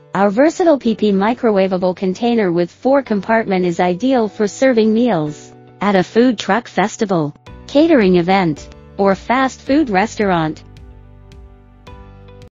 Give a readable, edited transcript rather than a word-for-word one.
Our versatile PP microwavable container with 4 compartments is ideal for serving meals at a food truck festival, catering event, or fast food restaurant.